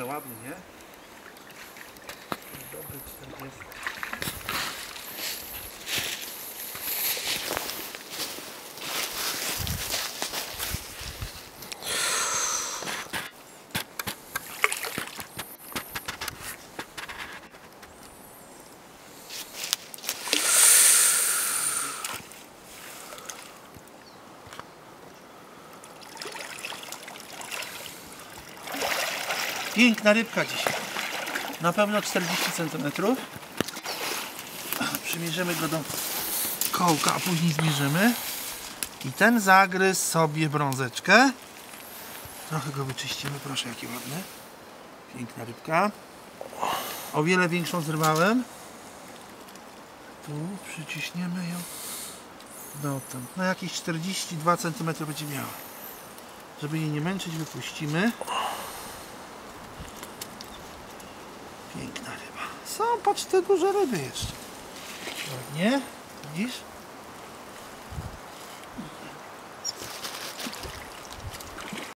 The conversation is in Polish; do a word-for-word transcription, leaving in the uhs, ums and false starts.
ale ładny, nie? Dobry czterdziesty. Piękna rybka dzisiaj. Na pewno czterdzieści centymetrów. Przymierzymy go do kołka, a później zmierzymy. I ten zagryzł sobie brązeczkę. Trochę go wyczyścimy. Proszę, jaki ładny. Piękna rybka. O wiele większą zrywałem. Tu przyciśniemy ją dotąd. No jakieś czterdzieści dwa centymetry będzie miała. Żeby jej nie męczyć, wypuścimy. Piękna ryba. Są, patrz, te duże ryby jeszcze. Ładnie, widzisz?